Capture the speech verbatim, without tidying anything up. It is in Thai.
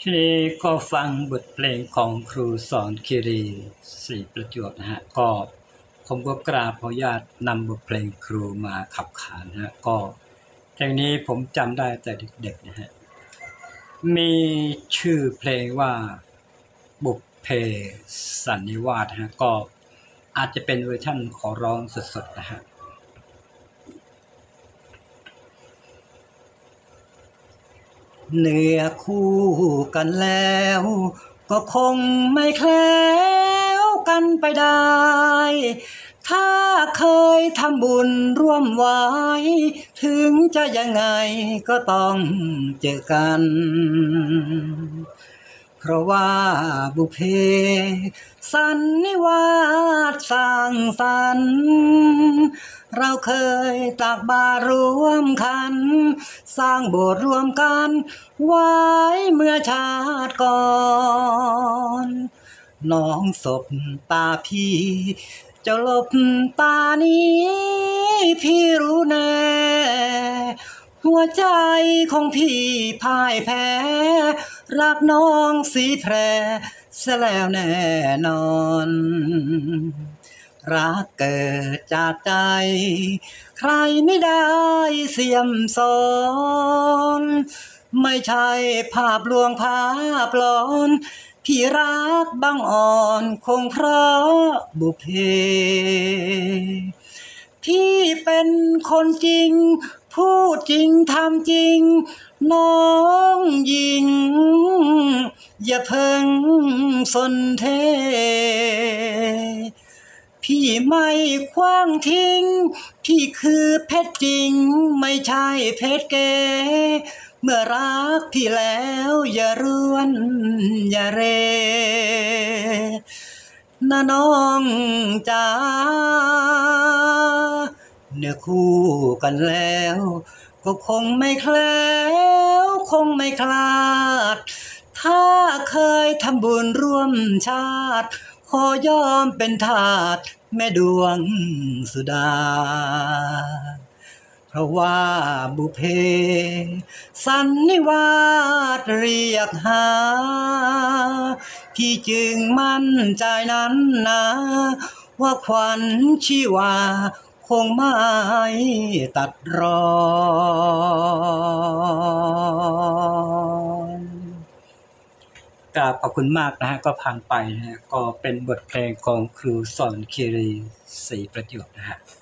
ทีนี้ก็ฟังบทเพลงของครูสอนคีรีศรีประจวบนะฮะก็ผมก็กราบขออนุญาตนำบทเพลงครูมาขับขานนะฮะก็เพลงนี้ผมจำได้แต่เด็กๆนะฮะมีชื่อเพลงว่าบุพเพสันนิวาสฮะก็อาจจะเป็นเวอร์ชั่นขอร้องสดๆนะฮะเนื้อคู่กันแล้วก็คงไม่แคล้วกันไปได้ถ้าเคยทำบุญร่วมไว้ถึงจะยังไงก็ต้องเจอกันเพราะว่าบุพเพสันนิวาสสร้างสรรค์เราเคยตักบาตรร่วมกันสร้างโบสถ์ร่วมกันไว้เมื่อชาติก่อนน้องศพตาพี่จะลบตานี้พี่รู้แน่หัวใจของพี่พ่ายแพ้รักน้องสีแพรซะแล้วแน่นอนรักเกิดจากใจใครไม่ได้เสียมสอนไม่ใช่ภาพลวงภาพหลอนพี่รักบังอ่อนคงเพราะบุพเพพี่เป็นคนจริงพูดจริงทำจริงน้องหญิงอย่าเพิ่งสนเทพี่ไม่คว้างทิ้งพี่คือเพชรจริงไม่ใช่เพชรเก๋เมื่อรักพี่แล้วอย่าร่วนอย่าเรนะน้องจ๋าเนื้อคู่กันแล้วก็คงไม่แคล้วคงไม่คลาดถ้าเคยทำบุญร่วมชาติขอยอมเป็นทาสแม่ดวงสุดาเพราะว่าบุพเพสันนิวาสเรียกหาพี่จึงมั่นใจนั้นนะว่าขวัญชีวาคงไม่ตัดรอนกราบขอบคุณมากนะฮะก็ผ่านไปนะฮะก็เป็นบทเพลงของครูสอนคีรีศรีประจวบนะฮะ